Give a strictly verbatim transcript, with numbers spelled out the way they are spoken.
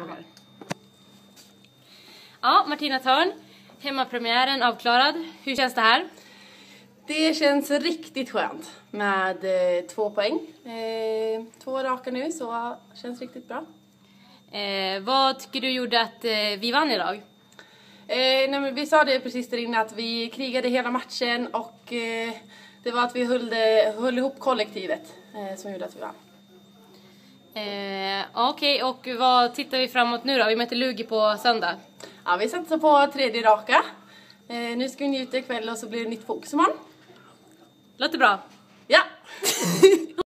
frågar. Ja, Martina Törn. Hemmapremiären avklarad. Hur känns det här? Det känns riktigt skönt med eh, två poäng. Eh, två raka nu, så känns riktigt bra. Eh, vad tycker du gjorde att eh, vi vann idag? Eh, nej, men vi sa det precis där inne att vi krigade hela matchen och eh, det var att vi höll, det, höll ihop kollektivet eh, som gjorde att vi vann. Eh, Okej, okay. Och vad tittar vi framåt nu då? Vi möter Lugi på söndag. Ja, vi satsar på tredje raka. Eh, nu ska vi njuta ikväll och så blir det nytt fokus imorgon. Låter bra. Ja!